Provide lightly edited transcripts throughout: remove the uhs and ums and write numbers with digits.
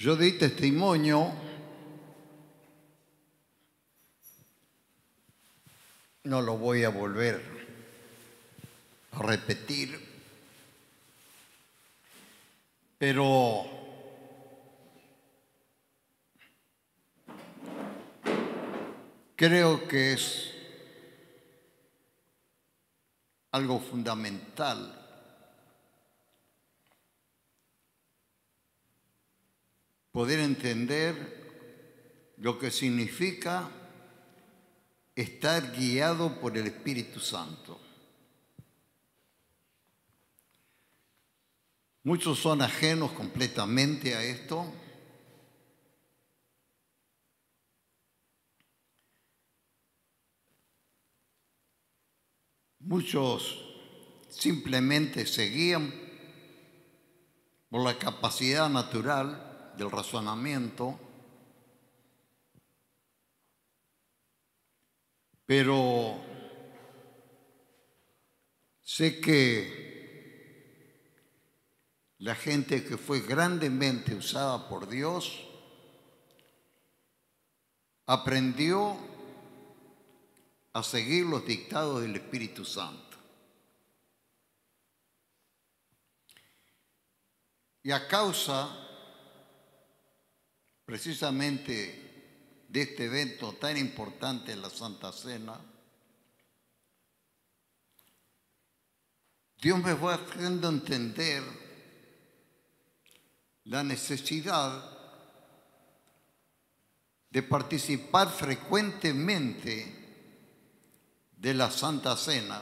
Yo di testimonio, no lo voy a volver a repetir, pero creo que es algo fundamental poder entender lo que significa estar guiado por el Espíritu Santo. Muchos son ajenos completamente a esto. Muchos simplemente se guían por la capacidad natural del razonamiento, pero sé que la gente que fue grandemente usada por Dios aprendió a seguir los dictados del Espíritu Santo. Y a causa precisamente de este evento tan importante en la Santa Cena, Dios me fue haciendo entender la necesidad de participar frecuentemente de la Santa Cena,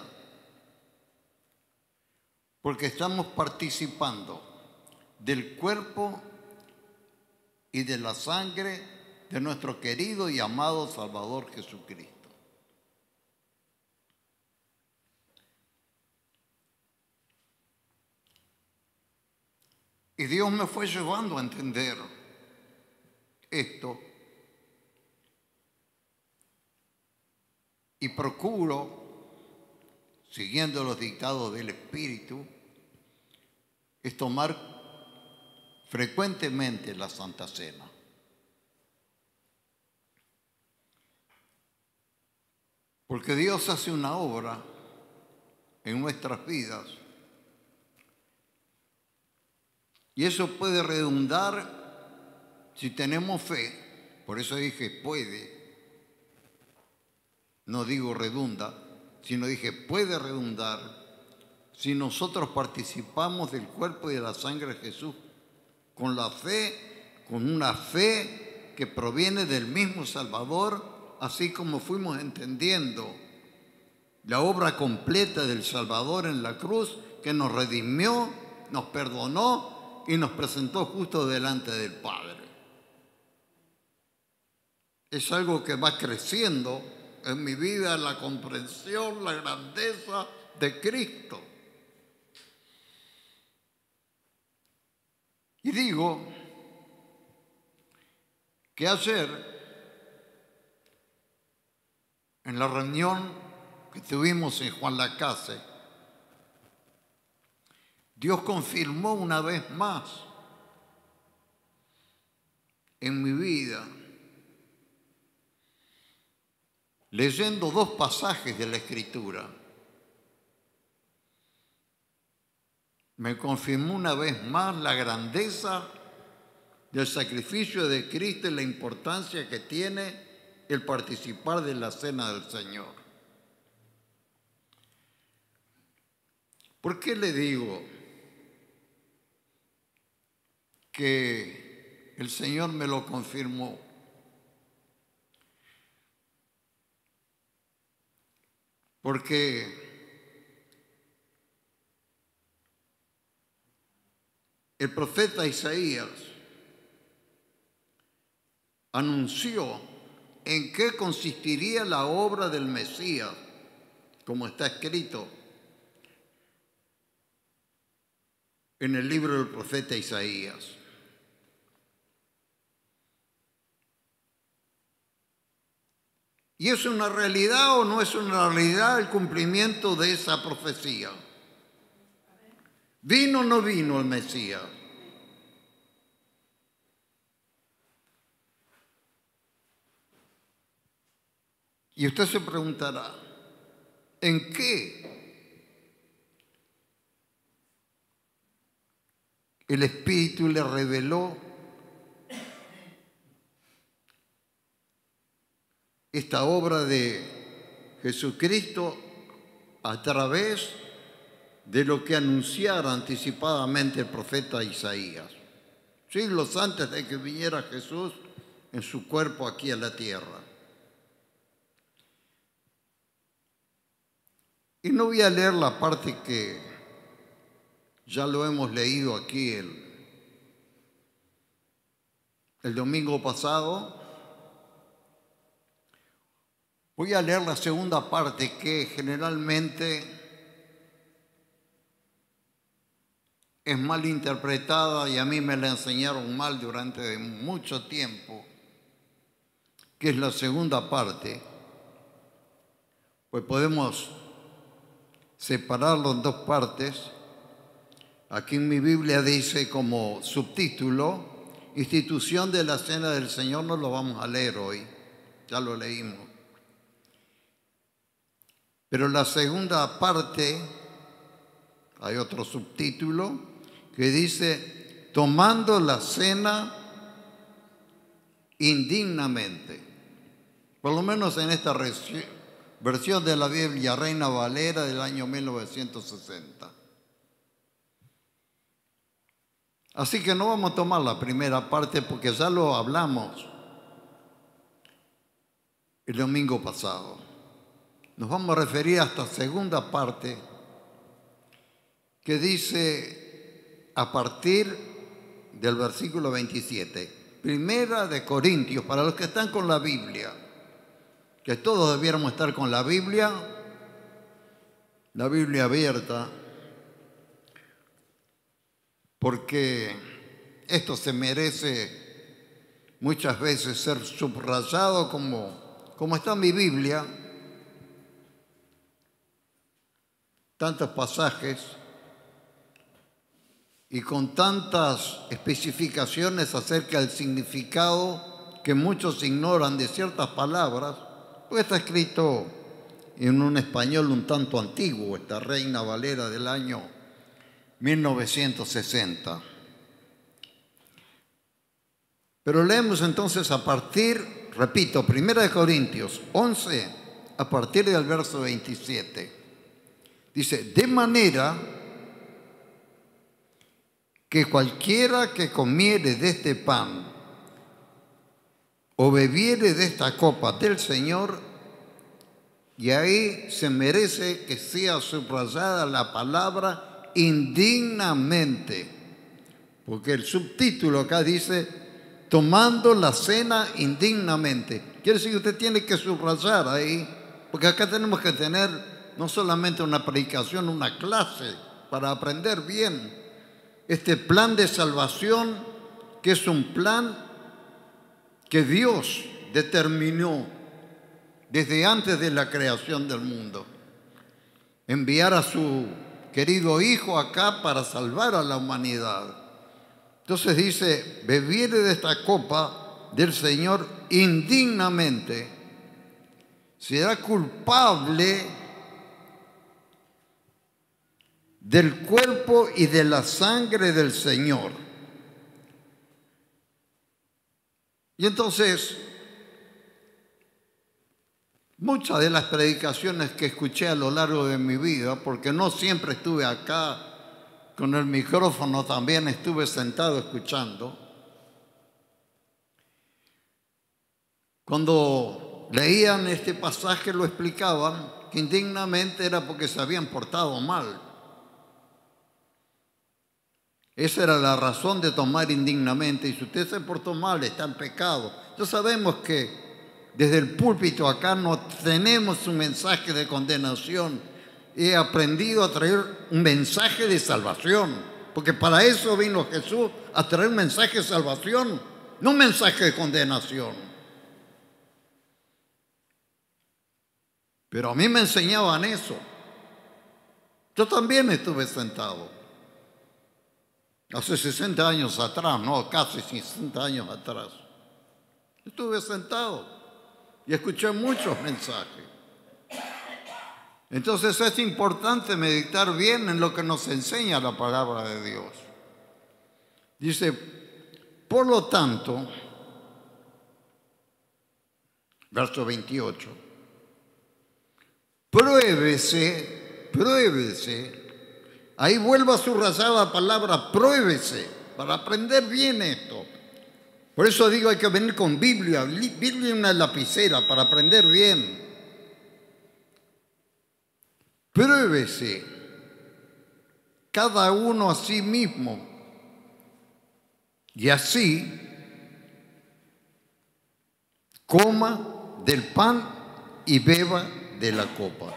porque estamos participando del cuerpo y de la sangre de nuestro querido y amado Salvador Jesucristo. Y Dios me fue llevando a entender esto y procuro, siguiendo los dictados del Espíritu, es tomar frecuentemente la Santa Cena. Porque Dios hace una obra en nuestras vidas y eso puede redundar si tenemos fe. Por eso dije puede, no digo redunda, sino dije puede redundar si nosotros participamos del cuerpo y de la sangre de Jesús con la fe, con una fe que proviene del mismo Salvador, así como fuimos entendiendo la obra completa del Salvador en la cruz, que nos redimió, nos perdonó y nos presentó justo delante del Padre. Es algo que va creciendo en mi vida, la comprensión, la grandeza de Cristo. Y digo que ayer, en la reunión que tuvimos en Juan Lacase, Dios confirmó una vez más en mi vida, leyendo dos pasajes de la Escritura, me confirmó una vez más la grandeza del sacrificio de Cristo y la importancia que tiene el participar de la cena del Señor. ¿Por qué le digo que el Señor me lo confirmó? Porque el profeta Isaías anunció en qué consistiría la obra del Mesías, como está escrito en el libro del profeta Isaías. ¿Y es una realidad o no es una realidad el cumplimiento de esa profecía? ¿Vino o no vino el Mesías? Y usted se preguntará, ¿en qué el Espíritu le reveló esta obra de Jesucristo a través de lo que anunciara anticipadamente el profeta Isaías, siglos antes de que viniera Jesús en su cuerpo aquí a la tierra? Y no voy a leer la parte que ya lo hemos leído aquí el domingo pasado. Voy a leer la segunda parte, que generalmente es mal interpretada y a mí me la enseñaron mal durante mucho tiempo, que es la segunda parte. Pues podemos separarlo en dos partes. Aquí en mi Biblia dice como subtítulo, institución de la Cena del Señor. No lo vamos a leer hoy, ya lo leímos. Pero la segunda parte, hay otro subtítulo que dice, tomando la cena indignamente. Por lo menos en esta versión de la Biblia, Reina Valera del año 1960. Así que no vamos a tomar la primera parte porque ya lo hablamos el domingo pasado. Nos vamos a referir a esta segunda parte que dice a partir del versículo 27. Primera de Corintios, para los que están con la Biblia, que todos debiéramos estar con la Biblia abierta, porque esto se merece muchas veces ser subrayado como está en mi Biblia. Tantos pasajes y con tantas especificaciones acerca del significado que muchos ignoran de ciertas palabras, pues está escrito en un español un tanto antiguo, esta Reina Valera del año 1960. Pero leemos entonces a partir, repito, 1 Corintios 11, a partir del verso 27. Dice, de manera que cualquiera que comiere de este pan o bebiere de esta copa del Señor, y ahí se merece que sea subrayada la palabra indignamente, porque el subtítulo acá dice, tomando la cena indignamente. Quiere decir que usted tiene que subrayar ahí, porque acá tenemos que tener no solamente una predicación, una clase para aprender bien este plan de salvación, que es un plan que Dios determinó desde antes de la creación del mundo. Enviar a su querido Hijo acá para salvar a la humanidad. Entonces dice, bebiere de esta copa del Señor indignamente, será culpable del cuerpo y de la sangre del Señor. Y entonces, muchas de las predicaciones que escuché a lo largo de mi vida, porque no siempre estuve acá con el micrófono, también estuve sentado escuchando, cuando leían este pasaje lo explicaban que indignamente era porque se habían portado mal. Esa era la razón de tomar indignamente. Y si usted se portó mal, está en pecado. Ya sabemos que desde el púlpito acá no tenemos un mensaje de condenación. He aprendido a traer un mensaje de salvación, porque para eso vino Jesús, a traer un mensaje de salvación, no un mensaje de condenación. Pero a mí me enseñaban eso. Yo también estuve sentado. Hace 60 años atrás, no, casi 60 años atrás. Estuve sentado. y escuché muchos mensajes. Entonces es importante meditar bien en lo que nos enseña la palabra de Dios. Dice, por lo tanto, verso 28, pruébese, ahí vuelvo a subrayar la palabra pruébese, para aprender bien esto. Por eso digo, hay que venir con Biblia y una lapicera para aprender bien. Pruébese cada uno a sí mismo y así coma del pan y beba de la copa.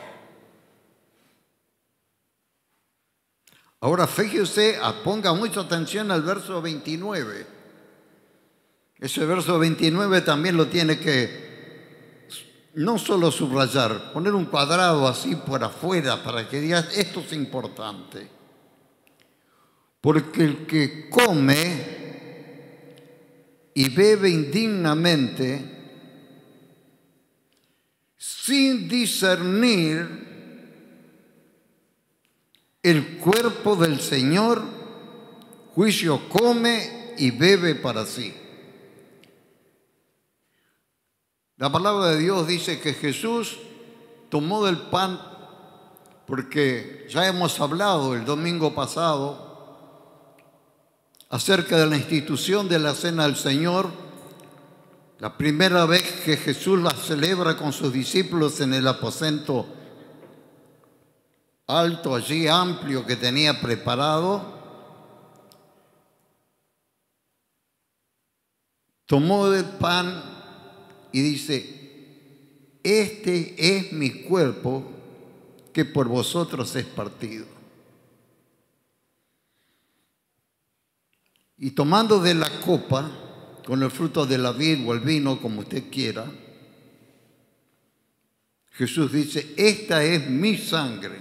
Ahora fíjese, ponga mucha atención al verso 29. Ese verso 29 también lo tiene que no solo subrayar, poner un cuadrado así por afuera para que digas, esto es importante. Porque el que come y bebe indignamente, sin discernir el cuerpo del Señor, juicio come y bebe para sí. La palabra de Dios dice que Jesús tomó del pan, porque ya hemos hablado el domingo pasado acerca de la institución de la Cena del Señor, la primera vez que Jesús la celebra con sus discípulos en el aposento alto, allí amplio que tenía preparado. Tomó del pan y dice, este es mi cuerpo que por vosotros es partido. Y tomando de la copa, con el fruto de la vid o el vino, como usted quiera, Jesús dice, esta es mi sangre.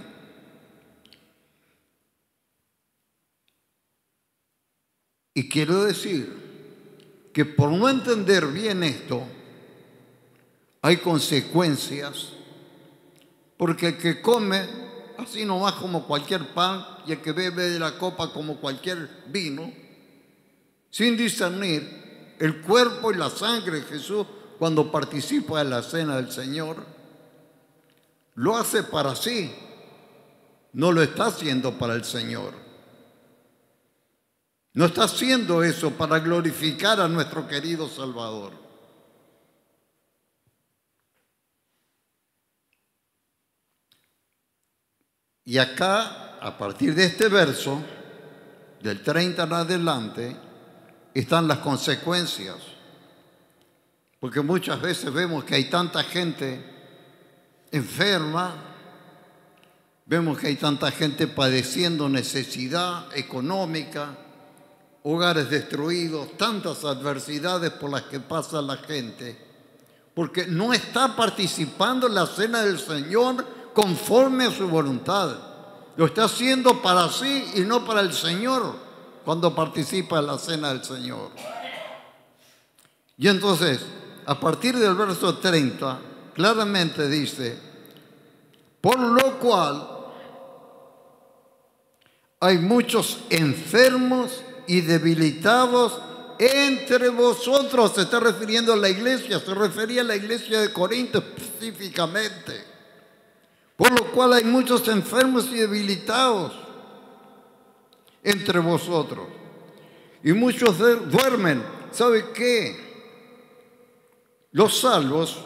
Y quiero decir que por no entender bien esto, hay consecuencias, porque el que come así nomás como cualquier pan y el que bebe de la copa como cualquier vino, sin discernir el cuerpo y la sangre de Jesús cuando participa en la cena del Señor, lo hace para sí, no lo está haciendo para el Señor. No está haciendo eso para glorificar a nuestro querido Salvador. Y acá, a partir de este verso, del 30 en adelante, están las consecuencias. Porque muchas veces vemos que hay tanta gente enferma, vemos que hay tanta gente padeciendo necesidad económica, hogares destruidos, tantas adversidades por las que pasa la gente, porque no está participando en la cena del Señor conforme a su voluntad. Lo está haciendo para sí y no para el Señor cuando participa en la cena del Señor. Y entonces, a partir del verso 30, claramente dice, por lo cual hay muchos enfermos y debilitados entre vosotros. Se está refiriendo a la iglesia, se refería a la iglesia de Corinto específicamente. Por lo cual hay muchos enfermos y debilitados entre vosotros. Y muchos duermen. ¿Sabe qué? Los salvos,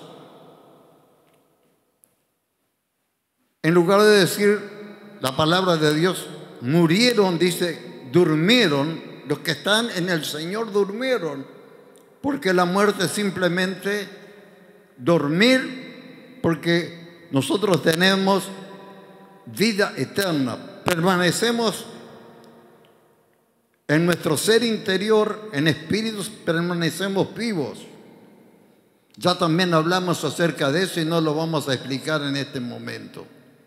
en lugar de decir la palabra de Dios, murieron, dice, durmieron. Los que están en el Señor durmieron, porque la muerte es simplemente dormir, porque nosotros tenemos vida eterna, permanecemos en nuestro ser interior, en espíritus permanecemos vivos. Ya también hablamos acerca de eso y no lo vamos a explicar en este momento.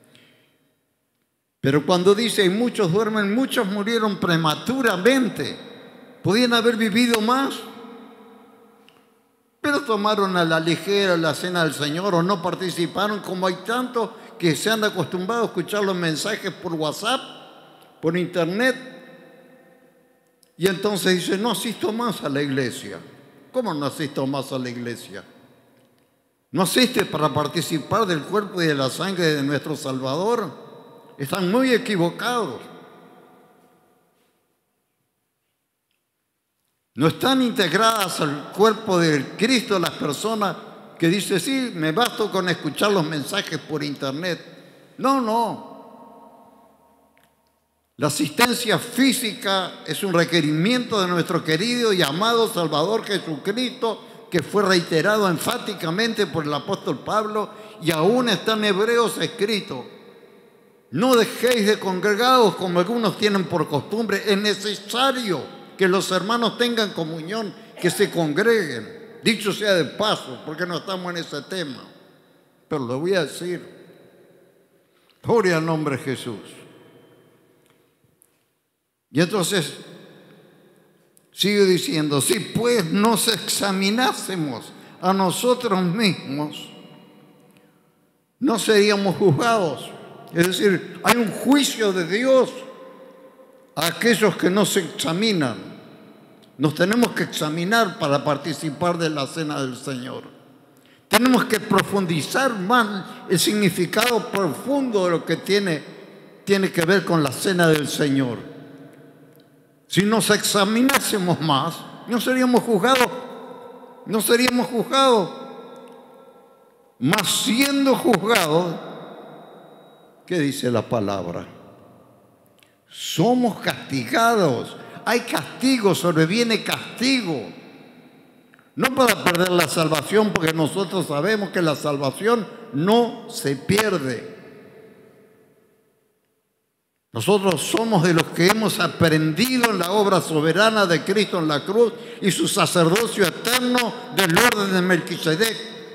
Pero cuando dice, y muchos duermen, muchos murieron prematuramente, podían haber vivido más. pero tomaron a la ligera la cena del Señor o no participaron, como hay tantos que se han acostumbrado a escuchar los mensajes por WhatsApp, por internet, y entonces dicen, no asisto más a la iglesia. ¿Cómo no asisto más a la iglesia? ¿No asiste para participar del cuerpo y de la sangre de nuestro Salvador? Están muy equivocados. No están integradas al cuerpo de Cristo las personas que dicen, sí, me basto con escuchar los mensajes por internet. No, no. La asistencia física es un requerimiento de nuestro querido y amado Salvador Jesucristo, que fue reiterado enfáticamente por el apóstol Pablo y aún está en Hebreos escrito. No dejéis de congregados como algunos tienen por costumbre. Es necesario que los hermanos tengan comunión, que se congreguen. Dicho sea de paso, porque no estamos en ese tema. Pero lo voy a decir. Gloria al nombre de Jesús. Y entonces sigue diciendo, si pues nos examinásemos a nosotros mismos, no seríamos juzgados. Es decir, hay un juicio de Dios a aquellos que no se examinan. Nos tenemos que examinar para participar de la cena del Señor. Tenemos que profundizar más el significado profundo de lo que tiene que ver con la cena del Señor. Si nos examinásemos más, no seríamos juzgados. No seríamos juzgados. Mas siendo juzgados, ¿qué dice la palabra? Somos castigados. Hay castigo, sobreviene castigo. No para perder la salvación, porque nosotros sabemos que la salvación no se pierde. Nosotros somos de los que hemos aprendido en la obra soberana de Cristo en la cruz y su sacerdocio eterno del orden de Melquisedec.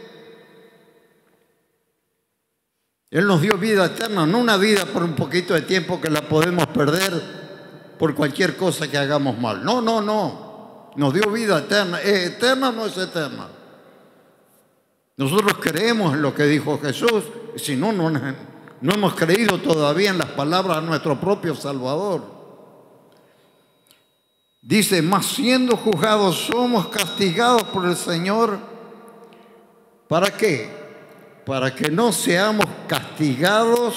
Él nos dio vida eterna, no una vida por un poquito de tiempo que la podemos perder por cualquier cosa que hagamos mal. No, no, no. Nos dio vida eterna. ¿Es eterna o no es eterna? Nosotros creemos en lo que dijo Jesús, si no, no hemos creído todavía en las palabras de nuestro propio Salvador. Dice, mas siendo juzgados somos castigados por el Señor. ¿Para qué? Para que no seamos castigados,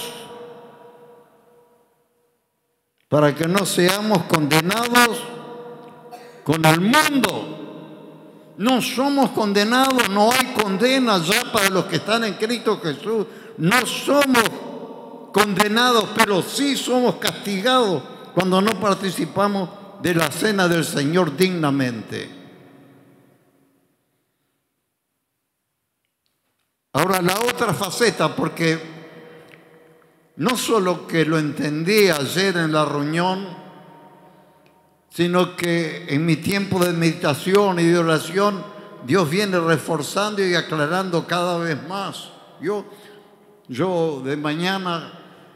para que no seamos condenados con el mundo. No somos condenados, no hay condena ya para los que están en Cristo Jesús. No somos condenados, pero sí somos castigados cuando no participamos de la cena del Señor dignamente. Ahora la otra faceta, porque no solo que lo entendí ayer en la reunión, sino que en mi tiempo de meditación y de oración, Dios viene reforzando y aclarando cada vez más. Yo de mañana,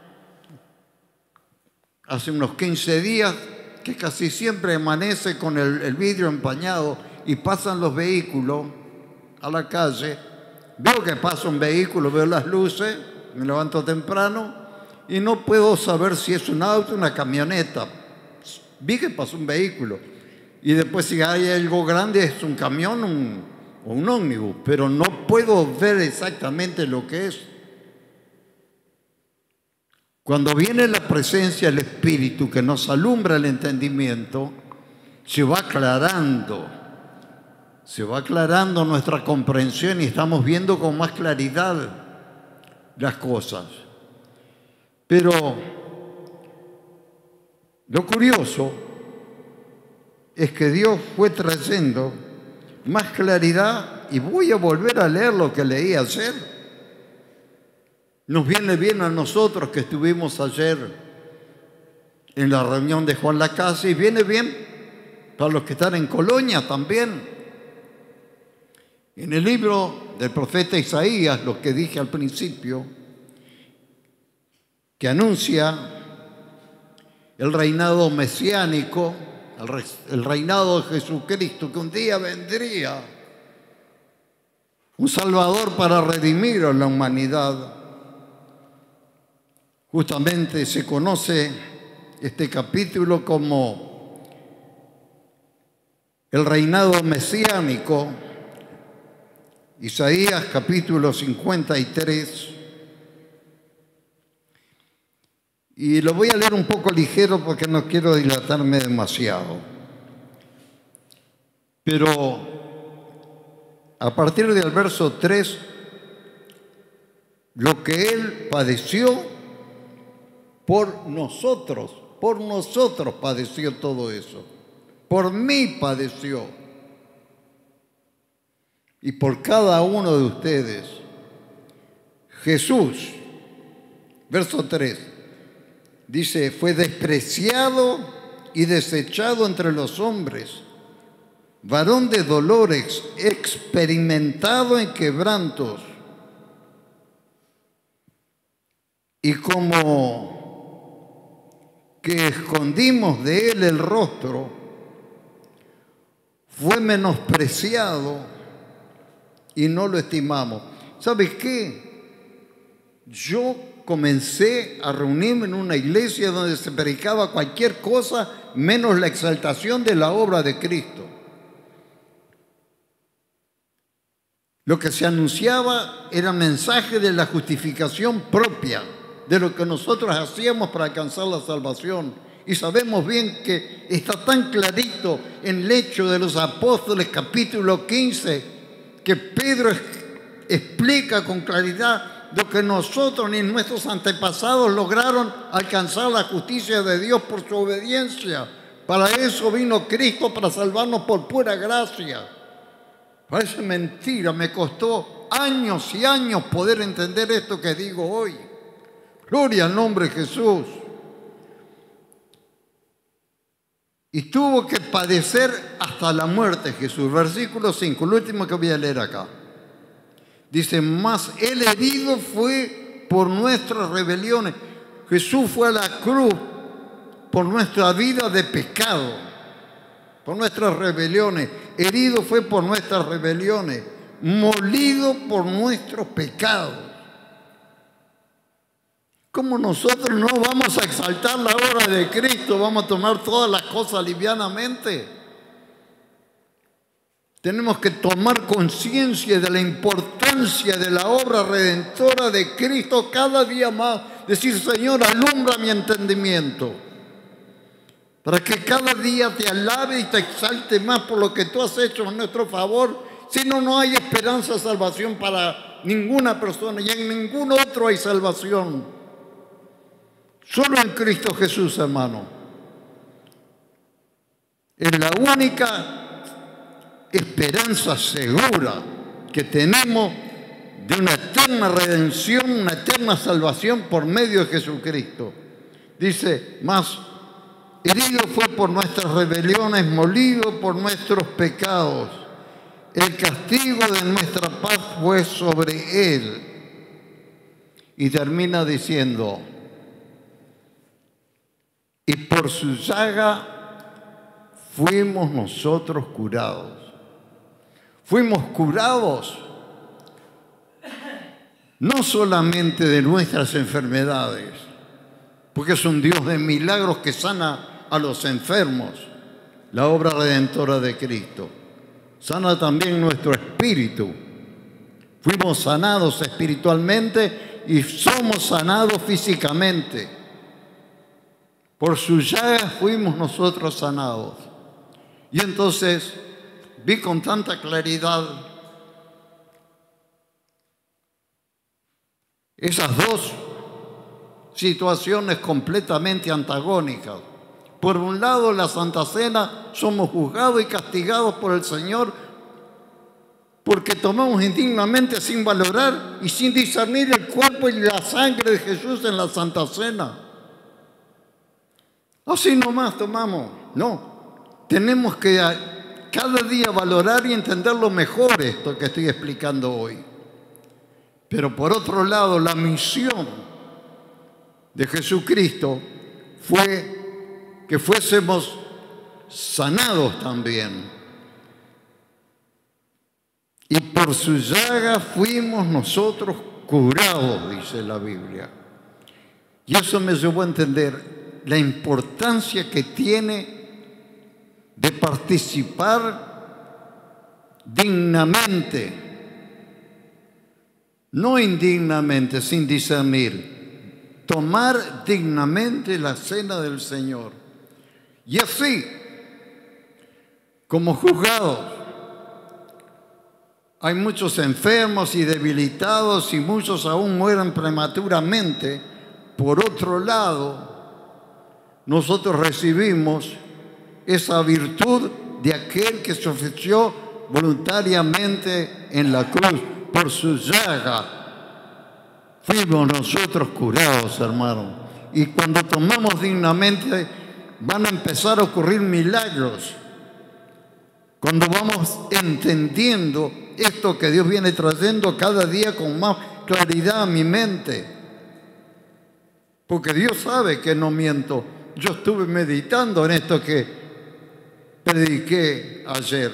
hace unos 15 días, que casi siempre amanece con el vidrio empañado y pasan los vehículos a la calle. Veo que pasa un vehículo, veo las luces, me levanto temprano y no puedo saber si es un auto o una camioneta. Vi que pasó un vehículo y después si hay algo grande es un camión o un ómnibus, pero no puedo ver exactamente lo que es. Cuando viene la presencia del Espíritu que nos alumbra el entendimiento, se va aclarando nuestra comprensión y estamos viendo con más claridad las cosas. Pero lo curioso es que Dios fue trayendo más claridad y voy a volver a leer lo que leí ayer. Nos viene bien a nosotros que estuvimos ayer en la reunión de Juan Lacase y viene bien para los que están en Colonia también. En el libro del profeta Isaías, lo que dije al principio, que anuncia el reinado mesiánico, el reinado de Jesucristo, que un día vendría un Salvador para redimir a la humanidad. Justamente se conoce este capítulo como el reinado mesiánico. Isaías capítulo 53. Y lo voy a leer un poco ligero porque no quiero dilatarme demasiado. Pero a partir del verso 3, lo que Él padeció por nosotros padeció todo eso. Por mí padeció. Y por cada uno de ustedes. Jesús, verso 3, dice, fue despreciado y desechado entre los hombres, varón de dolores, experimentado en quebrantos. Y como que escondimos de él el rostro, fue menospreciado y no lo estimamos. ¿Sabes qué? Yo comencé a reunirme en una iglesia donde se predicaba cualquier cosa menos la exaltación de la obra de Cristo. Lo que se anunciaba era mensaje de la justificación propia, de lo que nosotros hacíamos para alcanzar la salvación. Y sabemos bien que está tan clarito en el Hechos de los Apóstoles, capítulo 15, que Pedro explica con claridad lo que nosotros ni nuestros antepasados lograron alcanzar la justicia de Dios por su obediencia. Para eso vino Cristo, para salvarnos por pura gracia. Parece mentira, me costó años y años poder entender esto que digo hoy. Gloria al nombre de Jesús. Y tuvo que padecer hasta la muerte Jesús. Versículo 5, lo último que voy a leer acá. Dice, mas el herido fue por nuestras rebeliones. Jesús fue a la cruz por nuestra vida de pecado, por nuestras rebeliones. Herido fue por nuestras rebeliones, molido por nuestros pecados. ¿Cómo nosotros no vamos a exaltar la obra de Cristo? Vamos a tomar todas las cosas livianamente. Tenemos que tomar conciencia de la importancia de la obra redentora de Cristo cada día más. Decir, Señor, alumbra mi entendimiento, para que cada día te alabe y te exalte más por lo que tú has hecho en nuestro favor. Si no, no hay esperanza de salvación para ninguna persona, y en ningún otro hay salvación. Solo en Cristo Jesús, hermano. Es la única esperanza segura que tenemos de una eterna redención, una eterna salvación por medio de Jesucristo. Dice, mas herido fue por nuestras rebeliones, molido por nuestros pecados. El castigo de nuestra paz fue sobre él. Y termina diciendo, y por su llaga fuimos nosotros curados. Fuimos curados no solamente de nuestras enfermedades, porque es un Dios de milagros que sana a los enfermos, la obra redentora de Cristo. Sana también nuestro espíritu. Fuimos sanados espiritualmente y somos sanados físicamente. Por su llaga fuimos nosotros sanados. Y entonces vi con tanta claridad esas dos situaciones completamente antagónicas. Por un lado, la Santa Cena, somos juzgados y castigados por el Señor porque tomamos indignamente sin valorar y sin discernir el cuerpo y la sangre de Jesús en la Santa Cena. Así nomás tomamos. No, tenemos que cada día valorar y entenderlo mejor esto que estoy explicando hoy. Pero por otro lado, la misión de Jesucristo fue que fuésemos sanados también. y por su llaga fuimos nosotros curados, dice la Biblia. Y eso me llevó a entender la importancia que tiene de participar dignamente, no indignamente, sin discernir, tomar dignamente la cena del Señor. Y así, como juzgados, hay muchos enfermos y debilitados y muchos aún mueren prematuramente. Por otro lado, nosotros recibimos esa virtud de aquel que se ofreció voluntariamente en la cruz. Por su llaga fuimos nosotros curados, hermano. Y cuando tomamos dignamente, van a empezar a ocurrir milagros. Cuando vamos entendiendo esto que Dios viene trayendo cada día con más claridad a mi mente. Porque Dios sabe que no miento. Yo estuve meditando en esto que prediqué ayer.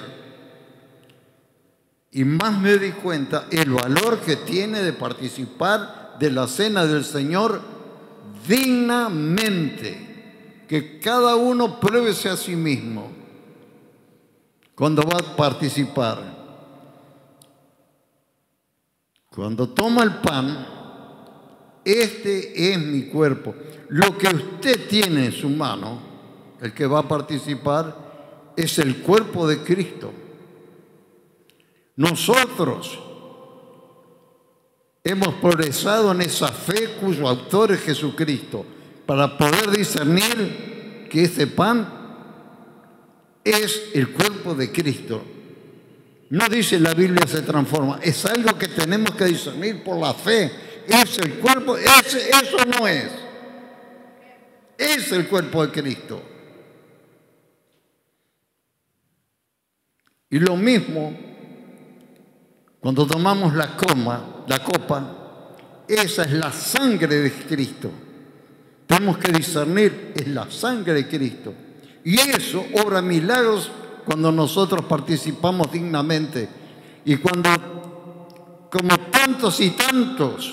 Y más me di cuenta el valor que tiene de participar de la cena del Señor dignamente. Que cada uno pruébese a sí mismo cuando va a participar. Cuando toma el pan, este es mi cuerpo. Lo que usted tiene en su mano, el que va a participar, es el cuerpo de Cristo. Nosotros hemos progresado en esa fe cuyo autor es Jesucristo, para poder discernir que ese pan es el cuerpo de Cristo. No dice la Biblia se transforma, es algo que tenemos que discernir por la fe. Es el cuerpo, eso no es. Es el cuerpo de Cristo. Y lo mismo, cuando tomamos la copa, esa es la sangre de Cristo. Tenemos que discernir, es la sangre de Cristo. Y eso obra milagros cuando nosotros participamos dignamente. Y cuando, como tantos y tantos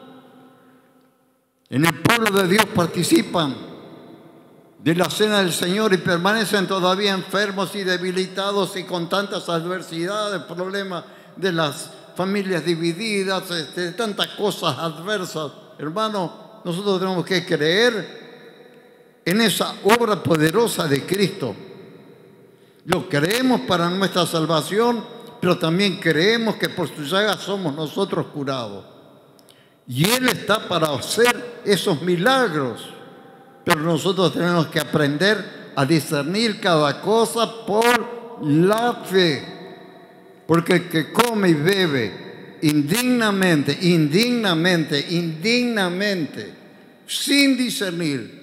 en el pueblo de Dios participan de la cena del Señor y permanecen todavía enfermos y debilitados y con tantas adversidades, problemas de las familias divididas, tantas cosas adversas, hermano, nosotros tenemos que creer en esa obra poderosa de Cristo. Lo creemos para nuestra salvación, pero también creemos que por su llaga somos nosotros curados. Y Él está para hacer esos milagros, pero nosotros tenemos que aprender a discernir cada cosa por la fe. Porque el que come y bebe indignamente, sin discernir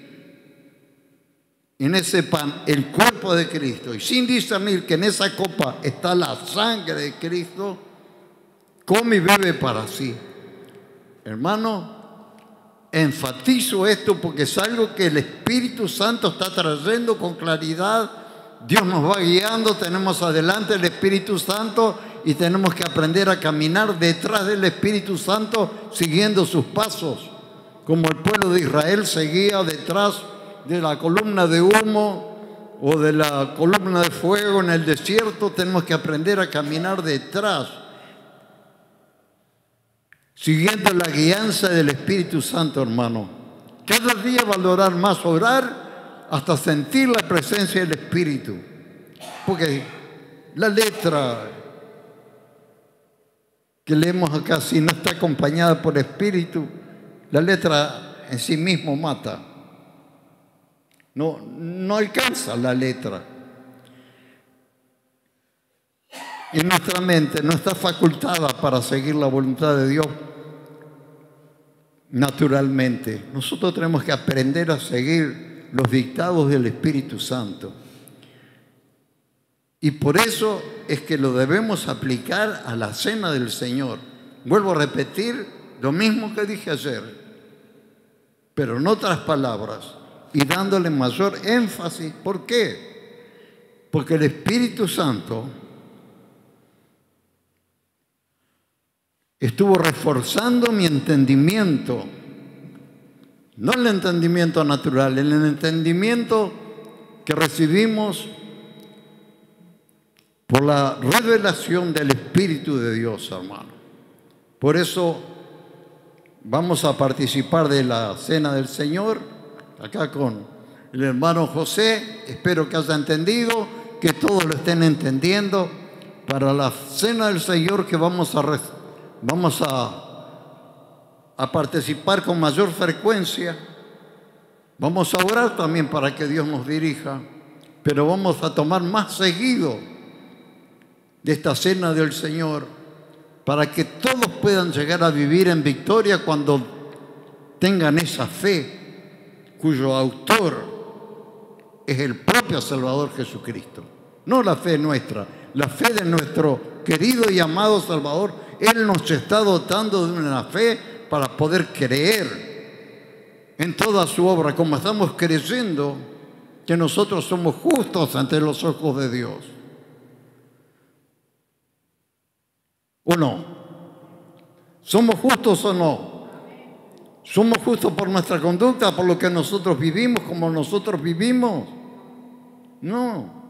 en ese pan el cuerpo de Cristo y sin discernir que en esa copa está la sangre de Cristo, come y bebe para sí. Hermano, enfatizo esto porque es algo que el Espíritu Santo está trayendo con claridad. Dios nos va guiando, tenemos adelante el Espíritu Santo y tenemos que aprender a caminar detrás del Espíritu Santo siguiendo sus pasos, como el pueblo de Israel seguía detrás de la columna de humo o de la columna de fuego en el desierto. Tenemos que aprender a caminar detrás, siguiendo la guianza del Espíritu Santo, hermano. Cada día valorar más orar hasta sentir la presencia del Espíritu. Porque la letra que leemos acá, si no está acompañada por Espíritu, la letra en sí mismo mata. No alcanza la letra. Y nuestra mente no está facultada para seguir la voluntad de Dios naturalmente. Nosotros tenemos que aprender a seguir los dictados del Espíritu Santo. Y por eso es que lo debemos aplicar a la cena del Señor. Vuelvo a repetir lo mismo que dije ayer, pero en otras palabras y dándole mayor énfasis. ¿Por qué? Porque el Espíritu Santo estuvo reforzando mi entendimiento, no el entendimiento natural, el entendimiento que recibimos por la revelación del Espíritu de Dios, hermano. Por eso vamos a participar de la Cena del Señor, acá con el hermano José. Espero que haya entendido, que todos lo estén entendiendo. Para la Cena del Señor que vamos a participar con mayor frecuencia, vamos a orar también para que Dios nos dirija, pero vamos a tomar más seguido de esta Cena del Señor para que todos puedan llegar a vivir en victoria cuando tengan esa fe cuyo autor es el propio Salvador Jesucristo. No la fe nuestra, la fe de nuestro querido y amado Salvador. Él nos está dotando de una fe para poder creer en toda su obra, como estamos creyendo que nosotros somos justos ante los ojos de Dios. ¿O no? ¿Somos justos o no? ¿Somos justos por nuestra conducta, por lo que nosotros vivimos, como nosotros vivimos? No.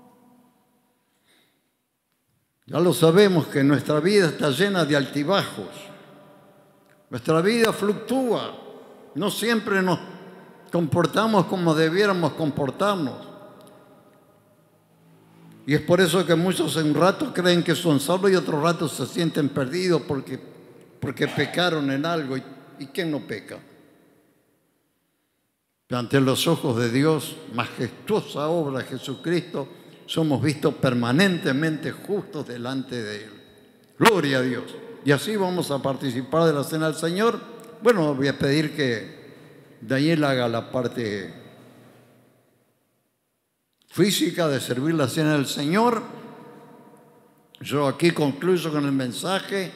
Ya lo sabemos que nuestra vida está llena de altibajos. Nuestra vida fluctúa. No siempre nos comportamos como debiéramos comportarnos. Y es por eso que muchos en un rato creen que son salvos y otro rato se sienten perdidos porque pecaron en algo. ¿Y quién no peca? Ante los ojos de Dios, majestuosa obra de Jesucristo, somos vistos permanentemente justos delante de Él. Gloria a Dios. Y así vamos a participar de la Cena del Señor. Bueno, voy a pedir que Daniel haga la parte física de servir la Cena del Señor. Yo aquí concluyo con el mensaje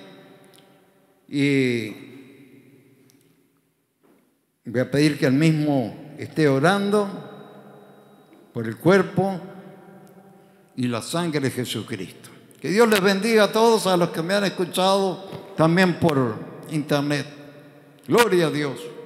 y voy a pedir que él mismo esté orando por el cuerpo y la sangre de Jesucristo. Que Dios les bendiga a todos, a los que me han escuchado también por internet. Gloria a Dios.